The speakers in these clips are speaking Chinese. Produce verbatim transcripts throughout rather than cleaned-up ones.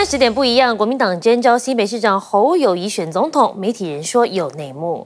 时点不一样，国民党征召新北市长侯友宜选总统，媒体人说有内幕。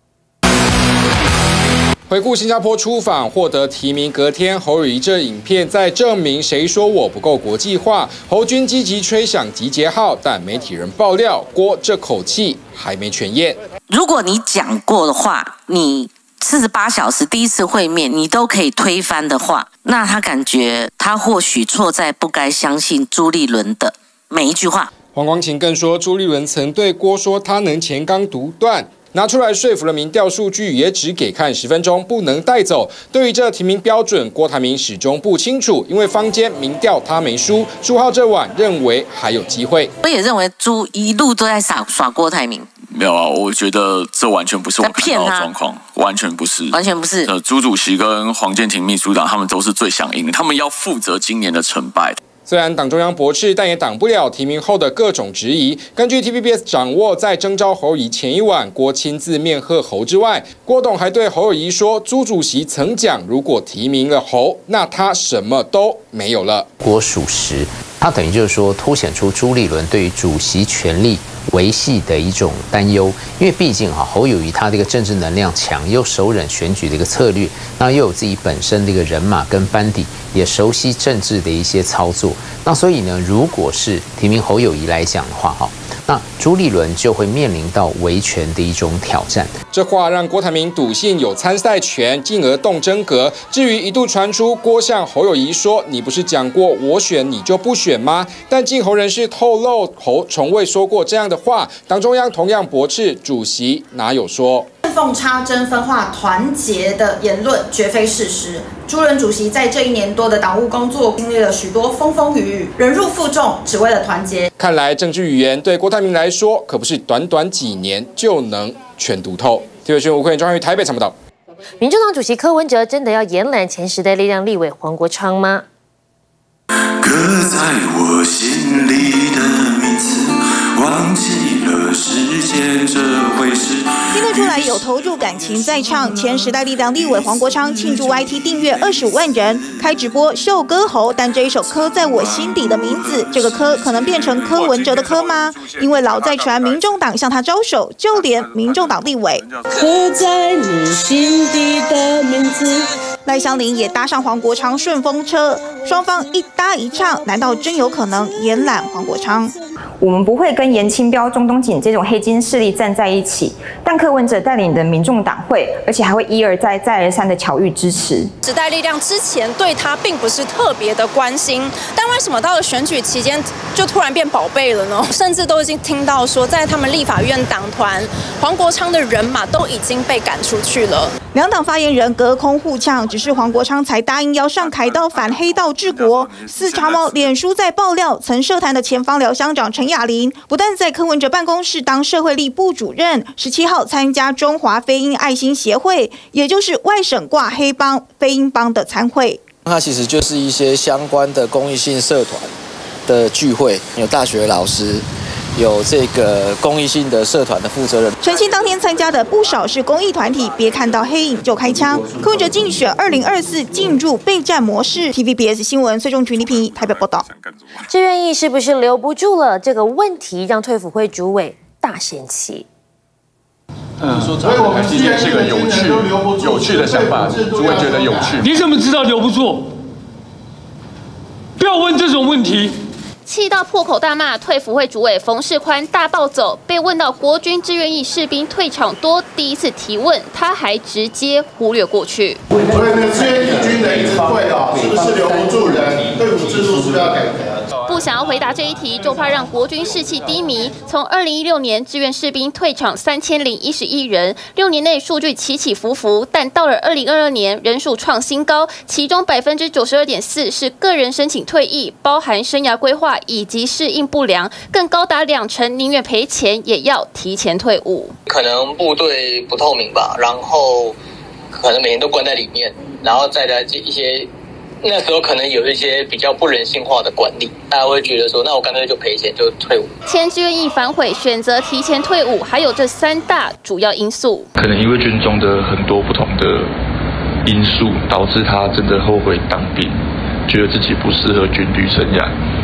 回顾新加坡出访获得提名，隔天侯友宜这影片在证明谁说我不够国际化。侯军积极吹响集结号，但媒体人爆料，郭这口气还没全咽。 如果你讲过的话，你四十八小时第一次会面你都可以推翻的话，那他感觉他或许错在不该相信朱立伦的每一句话。 黄光芹更说，朱立伦曾对郭说他能钱纲独断。 拿出来说服了民调数据，也只给看十分钟，不能带走。对于这提名标准，郭台铭始终不清楚，因为坊间民调他没输，书号这晚认为还有机会。 我也认为朱一路都在耍耍郭台铭。 没有啊，我觉得这完全不是我看到的状况，完全不是， 完全不是。 呃，朱主席跟黄健庭秘书长他们都是最响应的，他们要负责今年的成败。 虽然党中央驳斥，但也挡不了提名后的各种质疑。根据 T V B S 掌握，在征召侯友宜前一晚，郭亲自面贺侯之外，郭董还对侯友宜说：“朱主席曾讲，如果提名了侯，那他什么都没有了。” 郭属实，他等于就是说凸显出朱立伦对于主席权力维系的一种担忧，因为毕竟哈侯友宜他的一个政治能量强，又手忍选举的一个策略，那又有自己本身的一个人马跟班底，也熟悉政治的一些操作。 那所以呢，如果是提名侯友宜来讲的话，哈，那朱立伦就会面临到维权的一种挑战。 这话让郭台铭笃信有参赛权，进而动真格。至于一度传出郭向侯友宜说：“你不是讲过我选你就不选吗？”但近侯人士透露，侯从未说过这样的话。党中央同样驳斥，主席哪有说？ 奉插针分化团结的言论绝非事实。朱任主席在这一年多的党务工作，经历了许多风风雨雨，忍辱负重，只为了团结。看来政治语言对郭台铭来说，可不是短短几年就能全读透。T V B 新闻吴坤中于台北参报道。 民众党主席柯文哲真的要延揽前时代力量立委黄国昌吗？ 刻在我心里的名字，忘记了时间这回事。 听得出来有投入感情在唱。前时代力量立委黄国昌庆祝 Y T 订阅二十五万人，开直播秀歌喉。但这一首刻在我心底的名字，这个刻可能变成柯文哲的柯吗？因为老在传民众党向他招手，就连民众党立委刻在你心底的名字。 赖香伶也搭上黄国昌顺风车，双方一搭一唱，难道真有可能延揽黄国昌？ 我们不会跟严清标、钟东锦这种黑金势力站在一起，但柯文哲带领的民众党会，而且还会一而再、再而三的巧遇支持。 时代力量之前对他并不是特别的关心，但为什么到了选举期间就突然变宝贝了呢？甚至都已经听到说，在他们立法院党团，黄国昌的人马都已经被赶出去了。 两党发言人隔空互呛，只是黄国昌才答应要上凯道反黑道治国。四长毛脸书在爆料，曾涉坛的前芳疗乡长陈雅琳，不但在柯文哲办公室当社会力部主任，十七号参加中华非裔爱心协会，也就是外省挂黑帮非裔帮的参会。 它其实就是一些相关的公益性社团的聚会，有大学老师。 有这个公益性的社团的负责人， 陈清当天参加的不少是公益团体，别看到黑影就开枪。柯文哲竞选二零二四进入备战模式。T V B S 新闻崔仲群、李品仪台北报道。 志愿役是不是留不住了？这个问题让退辅会主委大生气。 嗯，所以我们今天是个有趣、有趣的想法，主委觉得有趣。 你怎么知道留不住？不要问这种问题。 气到破口大骂，退辅会主委冯世宽大暴走。被问到国军志愿役士兵退场多，第一次提问，他还直接忽略过去。 所以那个志愿役军人一直退啊，是不是留不住人？退伍制度是不是要改革？ 不想要回答这一题，就怕让国军士气低迷。从二零一六年志愿士兵退场三千零一十一人，六年内数据起起伏伏，但到了二零二二年，人数创新高，其中百分之九十二点四是个人申请退役，包含生涯规划。 以及适应不良，更高达两成宁愿赔钱也要提前退伍。 可能部队不透明吧，然后可能每天都关在里面，然后再来一些那时候可能有一些比较不人性化的管理，大家会觉得说，那我干脆就赔钱就退伍。 前志愿役反悔，选择提前退伍，还有这三大主要因素。 可能因为军中的很多不同的因素，导致他真的后悔当兵，觉得自己不适合军旅生涯。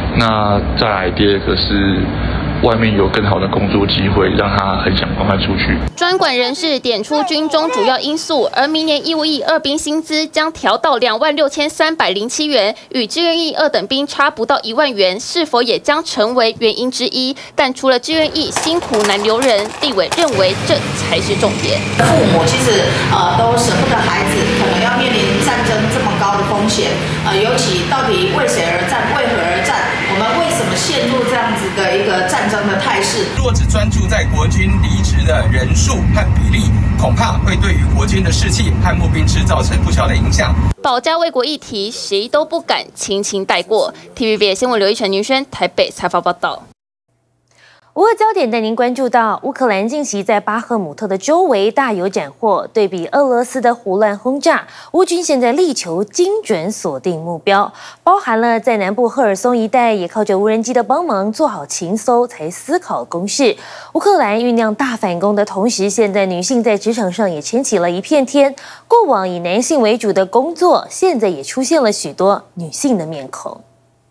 那再来第二个是外面有更好的工作机会，让他很想赶快出去。 专管人士点出军中主要因素，而明年义务役二兵薪资将调到两万六千三百零七元，与志愿役二等兵差不到一万元，是否也将成为原因之一？但除了志愿役辛苦难留人，立委认为这才是重点。 父母其实呃都舍不得孩子，可能要面临战争这么高的风险，呃，尤其到底为谁而战，为何而战？我们为什么陷入这样子的一个战争的态势？ 若只专注在国军离职的人数和比例，恐怕会对于国军的士气和募兵制造成不小的影响。 保家卫国议题，谁都不敢轻轻带过。T V B 新闻刘一晨、倪轩台北采访报道。无核焦点带您关注到，乌克兰近期在巴赫姆特的周围大有斩获。对比俄罗斯的胡乱轰炸，乌军现在力求精准锁定目标，包含了在南部赫尔松一带也靠着无人机的帮忙做好情搜，才思考攻势。乌克兰酝酿大反攻的同时，现在女性在职场上也撑起了一片天。过往以男性为主的工作，现在也出现了许多女性的面孔。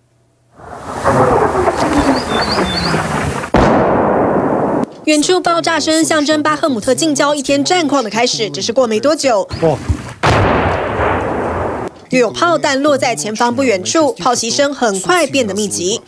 远处爆炸声象征巴赫姆特近郊一天战况的开始，只是过没多久，又有炮弹落在前方不远处，炮击声很快变得密集。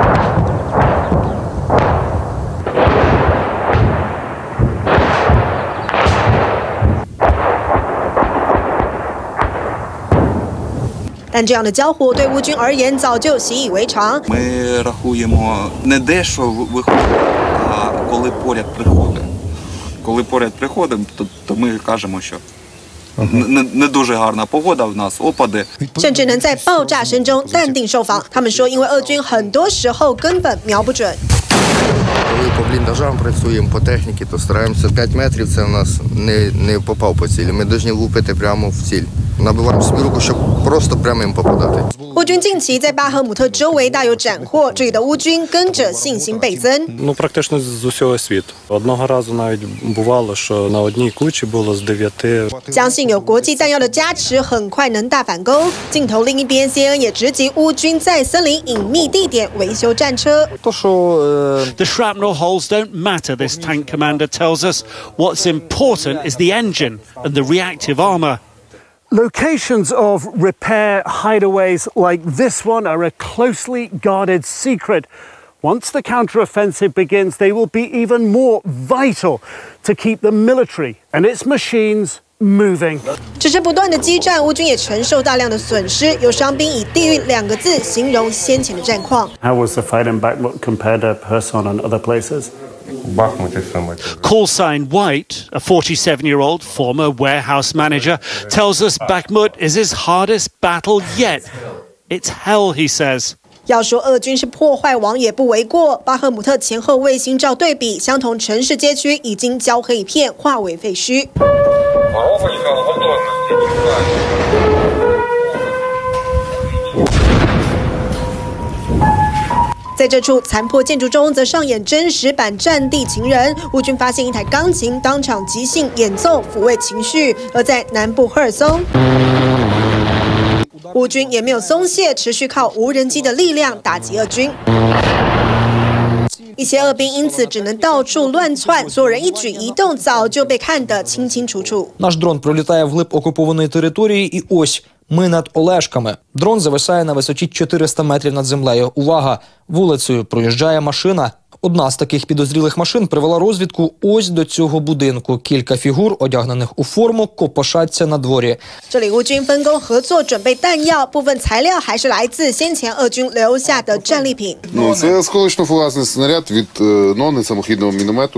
但这样的交火对乌军而言早就习以为常。 Ми рахуємо не де, що виходить, а коли поряд приходить. Коли поряд приходимо, то, то ми кажемо, що не, не дуже гарна погода в нас, опади. 甚至能在爆炸声中淡定受访。他们说，因为俄军很多时候根本瞄不准。 Коли по бліндажам працюємо, по техніці, то стараємося п'ять метрів, це в нас не, не попав по цілі. Ми повинні лупити прямо в ціль. Набиваємо собі руку, щоб просто прямо їм попадати. 乌军近期在巴赫姆特周围大有斩获，这里的乌军跟着信心倍增。 Ну, практично з усього світу. Одного разу навіть бувало, що на одній кучі було з дев'яти. 相信有国际弹药的加持，很快能大反攻。镜头另一边 ，C N N 也直击乌军在森林隐秘地点维修战车。 The shrapnel holes don't matter, this tank commander tells us. What's important is the engine and the reactive armour. Locations of repair hideaways like this one are a closely guarded secret. Once the counteroffensive begins, they will be even more vital to keep the military and its machines moving. 只是不断的激战，乌军也承受大量的损失。有伤兵以“地狱”两个字形容先前的战况。 How was the fight in Bakhmut compared to Kherson and other places? Call sign White, a forty-seven-year-old former warehouse manager, tells us Bakhmut is his hardest battle yet. It's hell, he says. 要说俄军是破坏王也不为过。巴赫姆特前后卫星照对比，相同城市街区已经焦黑一片，化为废墟。 在这处残破建筑中，则上演真实版战地情人。乌军发现一台钢琴，当场即兴演奏，抚慰情绪。而在南部赫尔松，乌军也没有松懈，持续靠无人机的力量打击俄军。 一些俄兵因此只能到处乱窜，所有人一举一动早就被看得清清楚楚。 Наш дрон пролітає вглиб окупованої території, і ось ми над Олешками. Дрон зависає на висоті чотириста метрів над землею. Увага! Вулицею проїжджає машина. Одна з таких підозрілих машин привела розвідку ось до цього будинку. Кілька фігур, одягнених у форму, копошаться на дворі. 这里乌军分工合作，准备弹药，部分材料还是来自先前俄军留下的战利品。 Ну, це осколочно-фугасний снаряд від нони самохідного міномету.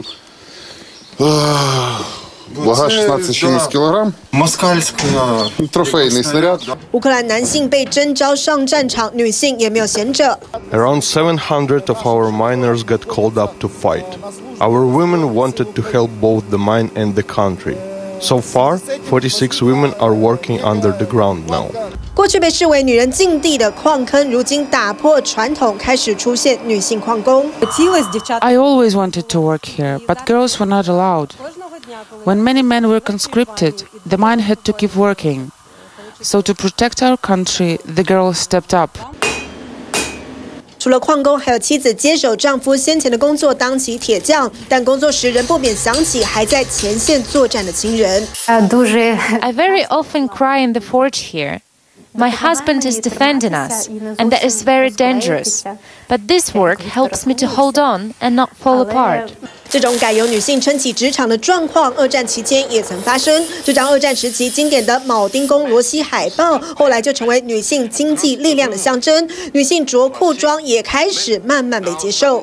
Вага шістнадцять чимось кілограм. Москальська. Трофейний снаряд. 乌克兰男性被征召上战场，女性也没有闲着。 Around seven hundred of our miners got called up to fight. Our women wanted to help both the mine and the country. So far, forty-six women are working under the ground now. 过去被视为女人禁地的矿坑，如今打破传统，开始出现女性矿工。 I always wanted to work here, but girls were not allowed. When many men were conscripted, the mine had to keep working. So to protect our country, the girls stepped up. 除了矿工，还有妻子接手丈夫先前的工作，当起铁匠，但工作时仍不免想起还在前线作战的亲人。 I very often cry in the forge here. My husband is defending us, and that is very dangerous. But this work helps me to hold on and not fall apart. 这种改由女性撑起职场的状况，二战期间也曾发生。这张二战时期经典的铆钉工罗西海报，后来就成为女性经济力量的象征。女性着裤装也开始慢慢被接受。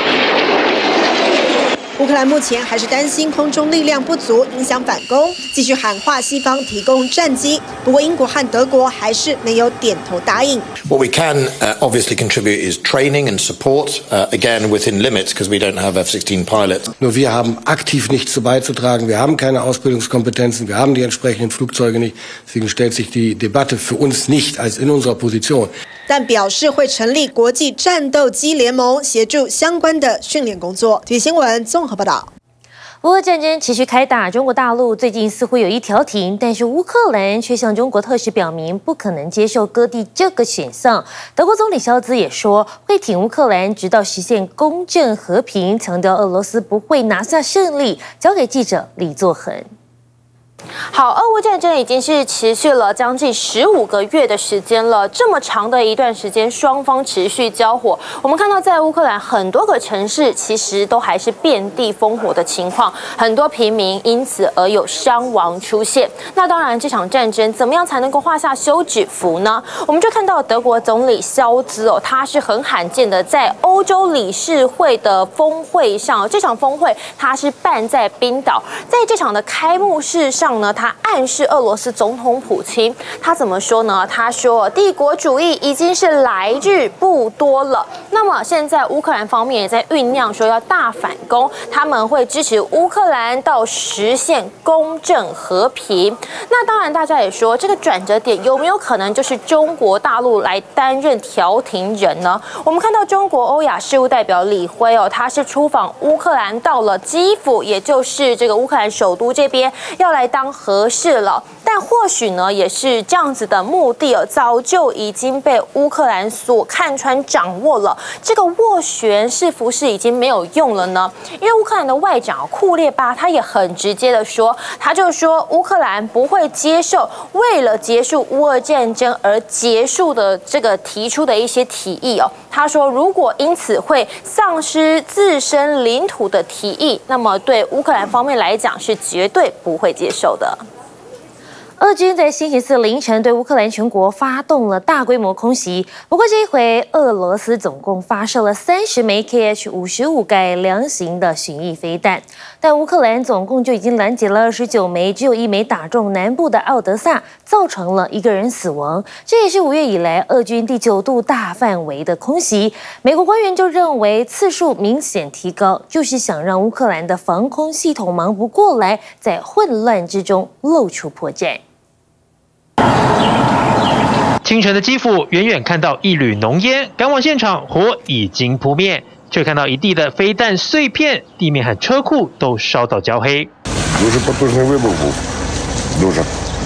乌克兰目前还是担心空中力量不足影响反攻，继续喊话西方提供战机。不过英国和德国还是没有点头答应。 What we can uh, obviously contribute is training and support, uh, again within limits, because we don't have F sixteen pilots. Nur wir haben aktiv nichts zu beizutragen. Wir haben keine Ausbildungskompetenzen. Wir haben die entsprechenden Flugzeuge nicht. Deswegen stellt sich die Debatte für uns nicht als in unserer Position. 但表示会成立国际战斗机联盟，协助相关的训练工作。体育新闻综合报道。 乌俄战争持续开打，中国大陆最近似乎有意调停，但是乌克兰却向中国特使表明不可能接受割地这个选项。德国总理肖兹也说会挺乌克兰，直到实现公正和平，强调俄罗斯不会拿下胜利。交给记者李作恒。 好，俄乌战争已经是持续了将近十五个月的时间了，这么长的一段时间，双方持续交火。我们看到，在乌克兰很多个城市其实都还是遍地烽火的情况，很多平民因此而有伤亡出现。那当然，这场战争怎么样才能够画下休止符呢？我们就看到德国总理肖兹哦，他是很罕见的在欧洲理事会的峰会上，这场峰会他是办在冰岛，在这场的开幕式上。呢，他暗示俄罗斯总统普京，他怎么说呢？他说，帝国主义已经是来日不多了。那么现在乌克兰方面也在酝酿说要大反攻，他们会支持乌克兰到实现公正和平。那当然，大家也说这个转折点有没有可能就是中国大陆来担任调停人呢？我们看到中国欧亚事务代表李辉哦，他是出访乌克兰，到了基辅，也就是这个乌克兰首都这边，要来当和事了，但或许呢，也是这样子的目的哦，早就已经被乌克兰所看穿掌握了。这个斡旋是不是已经没有用了呢？因为乌克兰的外长库列巴他也很直接的说，他就说乌克兰不会接受为了结束乌俄战争而结束的这个提出的一些提议哦。他说，如果因此会丧失自身领土的提议，那么对乌克兰方面来讲是绝对不会接受的。 俄军在星期四凌晨对乌克兰全国发动了大规模空袭，不过这一回俄罗斯总共发射了三十枚 K H 五十五改良型的巡弋飞弹，但乌克兰总共就已经拦截了二十九枚，只有一枚打中南部的奥德萨，造成了一个人死亡。这也是五月以来俄军第九度大范围的空袭。美国官员就认为次数明显提高，就是想让乌克兰的防空系统忙不过来，在混乱之中露出破绽。 清晨的基辅，远远看到一缕浓烟，赶往现场，火已经扑灭，却看到一地的飞弹碎片，地面和车库都烧到焦黑。 Дуже потужний вибух був, дуже.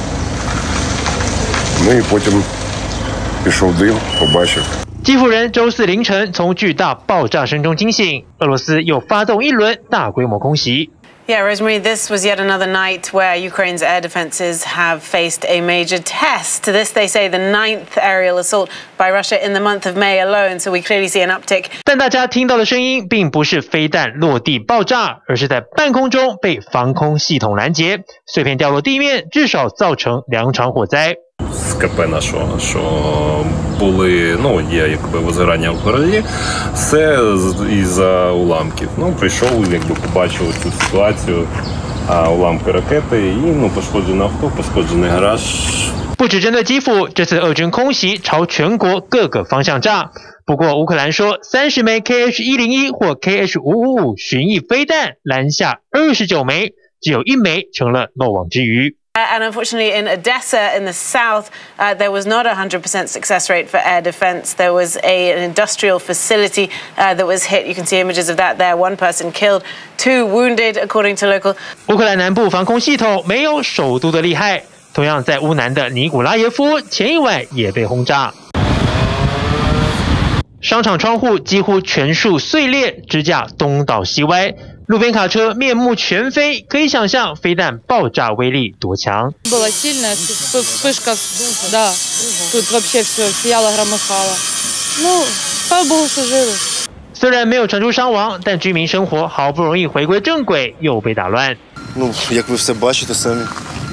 Ну і потім пішов дим, побачив. 基辅人周四凌晨从巨大爆炸声中惊醒，俄罗斯又发动一轮大规模空袭。 Yeah, Rosemary, this was yet another night where Ukraine's air defenses have faced a major test. This, they say, the ninth aerial assault by Russia in the month of May alone, so we clearly see an uptick. 但大家听到的声音并不是飞弹落地爆炸，而是在半空中被防空系统拦截，碎片掉落地面，至少造成两场火灾。 З КП нашого, що були, ну, є якби возгорання в городі, все із-за уламків. Ну, прийшов, якби побачив цю ситуацію, а, уламки ракети і, ну, пошкоджене авто, пошкоджений гараж. 不只针对基辅，这次俄军空袭朝全国各个方向炸。不过乌克兰说，三十枚 K H 一零一或 K H 五五五巡弋飞弹拦下二十九枚，只有一枚成了漏网之鱼。 And unfortunately, in Odessa, in the south, uh, there was not a one hundred percent success rate for air defense. There was a, an industrial facility uh, that was hit. You can see images of that there. One person killed, two wounded, according to local. 乌克兰南部防空系统没有首都的厉害，同样在乌南的尼古拉耶夫前一晚也被轰炸。 商场窗户几乎全数碎裂，支架东倒西歪，路边卡车面目全非，可以想象飞弹爆炸威力多强。 Была сильная вспышка, да, тут вообще все сияло, громыхало. Ну, слава богу, что живы. 虽然没有传出伤亡，但居民生活好不容易回归正轨，又被打乱。 Ну, як ви все бачите самі,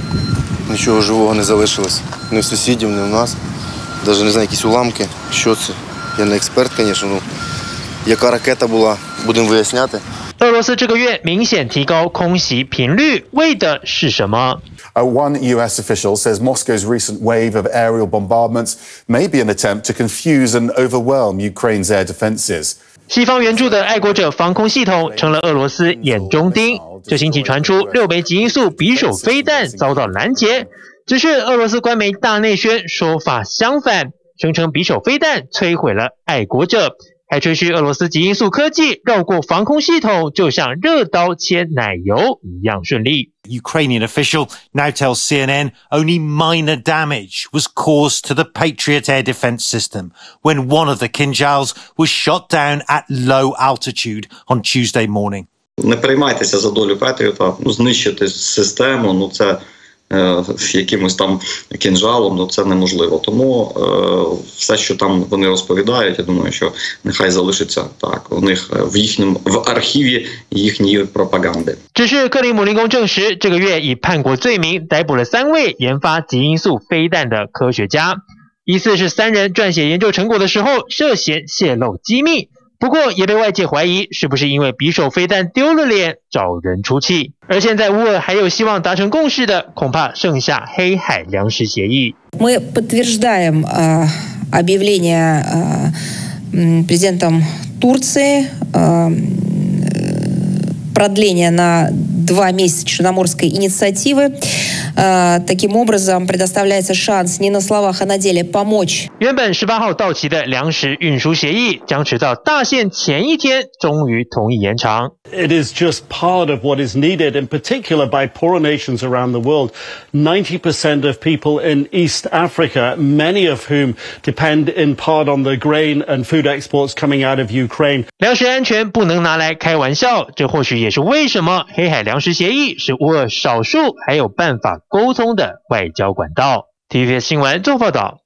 нічого живого не залишилось. Ні в сусідів, ні в нас. Навіть не знаю, якісь уламки. Що це? Я не експерт, звісно, ну, яка ракета була, будемо виясняти. 俄罗斯这个月明显提高空袭频率，为的是什么？ Uh, one U S official says Moscow's recent wave of aerial bombardments may be an attempt to confuse and overwhelm Ukraine's air defenses. 西方援助的爱国者防空系统成了俄罗斯眼中钉。这星期传出六枚极音速匕首飞弹遭到拦截，只是俄罗斯官媒大内宣说法相反，声称匕首飞弹摧毁了爱国者，还吹嘘俄罗斯极音速科技绕过防空系统，就像热刀切奶油一样顺利。 Ukrainian official now tells C N N only minor damage was caused to the Patriot air defense system when one of the Kinjals was shot down at low altitude on Tuesday morning. Не переймайтеся за долю Петріота, ну, знищити систему, ну це е, якимось там кінжалом, ну це неможливо. Тому е, все, що там вони розповідають, я думаю, що нехай залишиться так у них в їхньому в архіві їхньої пропаганди. 只是克里姆林宫证实，这个月以叛国罪名逮捕了三位研发极音速飞弹的科学家，疑似是三人撰写研究成果的时候涉嫌泄露机密。 不过也被外界怀疑是不是因为匕首飞弹丢了脸找人出气，而现在乌俄还有希望达成共识的，恐怕剩下黑海粮食协议。 Мы подтверждаем э, объявление э, президентом Турции э, продления на два месяца Черноморской инициативы. Э, таким образом, предоставляется шанс не на словах, а на деле помочь. 原本十八号到期的粮食运输协议将直到大限前一天终于同意延长。 It is just part of what is needed, in particular by poorer nations around the world. ninety percent of people in East Africa, many of whom depend in part on the grain and food exports coming out of Ukraine. 粮食安全不能拿来开玩笑，这或许也是为什么黑海粮食协议是乌俄少数还有办法沟通的外交管道。T V B S 新闻做报道。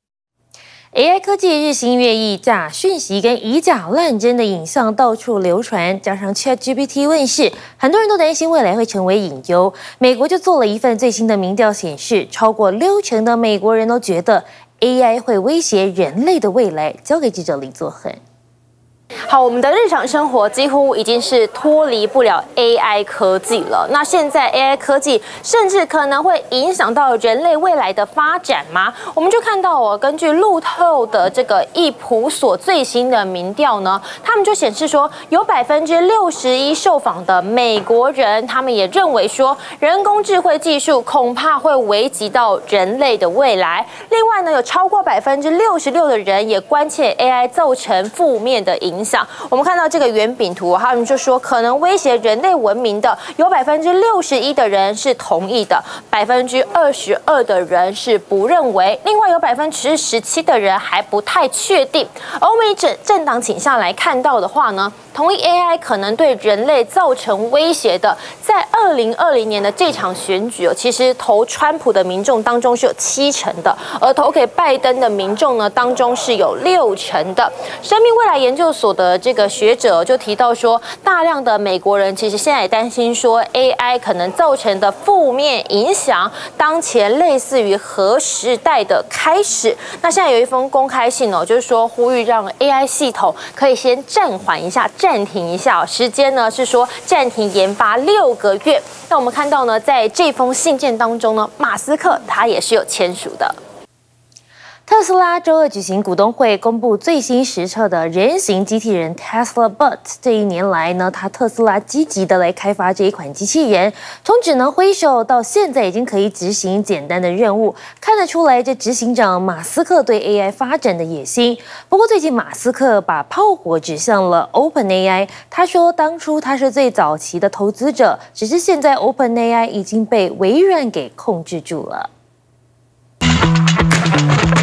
A I 科技日新月异，假讯息跟以假乱真的影像到处流传，加上 ChatGPT 问世，很多人都担心未来会成为隐忧。美国就做了一份最新的民调显示，超过六成的美国人都觉得 A I 会威胁人类的未来。交给记者李作恒。 好，我们的日常生活几乎已经是脱离不了 A I 科技了。那现在 A I 科技甚至可能会影响到人类未来的发展吗？我们就看到哦，根据路透的这个易普所最新的民调呢，他们就显示说，有百分之六十一受访的美国人，他们也认为说，人工智慧技术恐怕会危及到人类的未来。另外呢，有超过百分之六十六的人也关切 A I 造成负面的影响。 我们看到这个圆饼图，他们就说可能威胁人类文明的，有百分之六十一的人是同意的，百分之二十二的人是不认为，另外有百分之十七的人还不太确定。欧美政政党倾向来看到的话呢，同意 A I 可能对人类造成威胁的，在二零二零年的这场选举哦，其实投川普的民众当中是有七成的，而投给拜登的民众呢当中是有六成的。生命未来研究所的这个学者就提到说，大量的美国人其实现在也担心说 A I 可能造成的负面影响，当前类似于核时代的开始。那现在有一封公开信哦，就是说呼吁让 A I 系统可以先暂缓一下、暂停一下、哦，时间呢是说暂停研发六个月。那我们看到呢，在这封信件当中呢，马斯克他也是有签署的。 特斯拉周二举行股东会，公布最新实测的人形机器人 Tesla Bot。这一年来呢，他特斯拉积极的来开发这一款机器人，从只能挥手到现在已经可以执行简单的任务，看得出来这执行长马斯克对 A I 发展的野心。不过最近马斯克把炮火指向了 OpenAI， 他说当初他是最早期的投资者，只是现在 OpenAI 已经被微软给控制住了。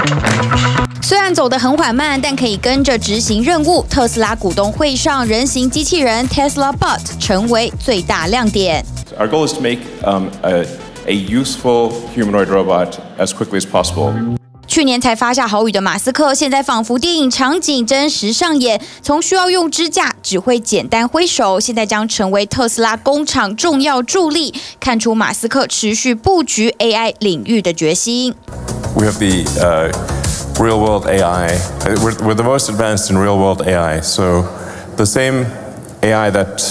虽然走得很缓慢，但可以跟着执行任务。特斯拉股东会上，人形机器人 Tesla Bot 成为最大亮点。 Our goal is to make um, a, a useful humanoid robot as quickly as possible. 去年才发下豪语的马斯克，现在仿佛电影场景真实上演。从需要用支架，只会简单挥手，现在将成为特斯拉工厂重要助力，看出马斯克持续布局 A I 领域的决心。 We have the uh, real-world A I. We're, we're the most advanced in real-world A I. So the same A I that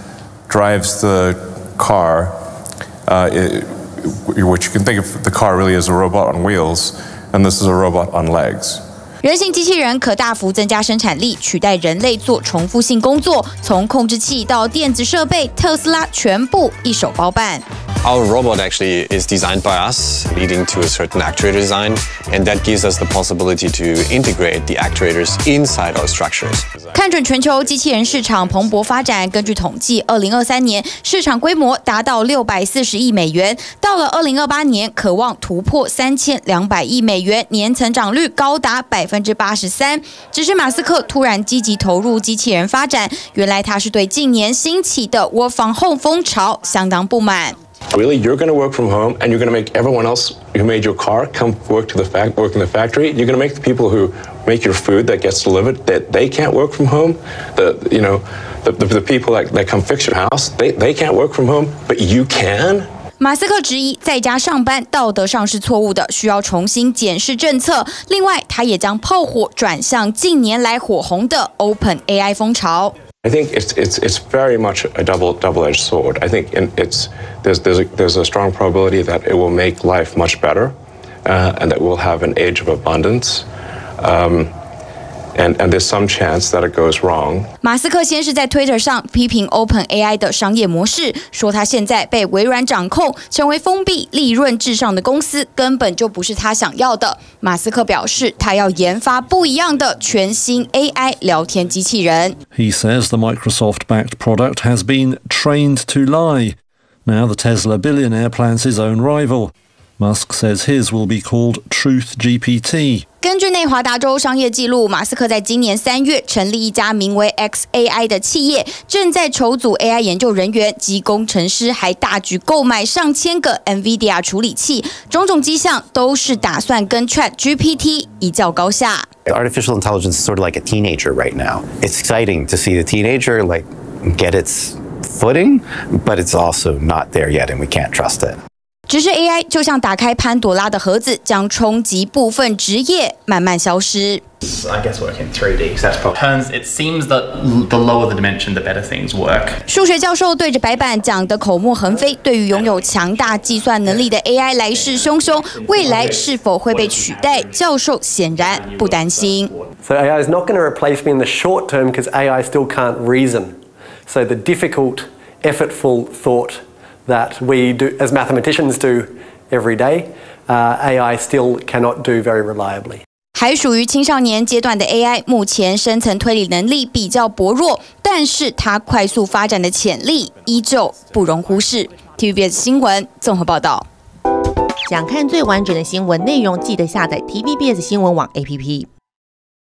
drives the car, uh, it, which you can think of the car really as a robot on wheels, and this is a robot on legs. 人形机器人可大幅增加生产力，取代人类做重复性工作。从控制器到电子设备，特斯拉全部一手包办。 Our robot actually is designed by us, leading to a certain actuator design, and that gives us the possibility to integrate the actuators inside our structures. 看准全球机器人市场蓬勃发展，根据统计，二零二三年市场规模达到六百四十亿美元，到了二零二八年，可望突破三千两百亿美元，年成长率高达百分之八十三。只是马斯克突然积极投入机器人发展，原来他是对近年兴起的 work from home 风潮相当不满。 Really, you're going to work from home, and you're going to make everyone else who made your car come work to the fact work in the factory. You're going to make the people who make your food that gets delivered that they can't work from home. The you know, the the, the people that, that come fix your house, they they can't work from home, but you can. 马斯克质疑在家上班道德上是错误的，需要重新检视政策。另外，他也将炮火转向近年来火红的 Open A I 风潮。 I think it's it's it's very much a double double-edged sword. I think it's there's there's a, there's a strong probability that it will make life much better, uh, and that we'll have an age of abundance. Um, And, and there's some chance that it goes wrong. 马斯克先是在 Twitter 上批评 Open A I 的商业模式，说他现在被微软掌控，成为封闭、利润至上的公司，根本就不是他想要的。马斯克表示，他要研发不一样的全新 A I 聊天机器人。 He says the Microsoft-backed product has been trained to lie. Now the Tesla billionaire plans his own rival. Musk says his will be called Truth G P T. 根据内华达州商业记录，马斯克在今年三月成立一家名为 X A I 的企业，正在筹组 A I 研究人员及工程师，还大举购买上千个 NVIDIA 处理器，种种迹象都是打算跟 Chat G P T 一较高下。 Artificial intelligence is sort of like a teenager right now. It's exciting to see the teenager like get its footing, but it's also not there yet, and we can't trust it. 只是 A I 就像打开潘朵拉的盒子，将冲击部分职业慢慢消失。 I guess work in three D. That's probably turns. It seems that the lower the dimension, the better things work. 数学教授对着白板讲得口沫横飞，对于拥有强大计算能力的 A I 来势汹汹，未来是否会被取代？教授显然不担心。 So A I is not going to replace me in the short term because A I still can't reason. So the difficult, effortful thought that we do, as mathematicians do every day, uh, A I still cannot do very reliably. 还属于青少年阶段的 A I， 目前深层推理能力比较薄弱，但是它快速发展的潜力依旧不容忽视。T V B S 新闻综合报道。 想看最完整的新闻内容，记得下载 T V B S 新闻网 A P P。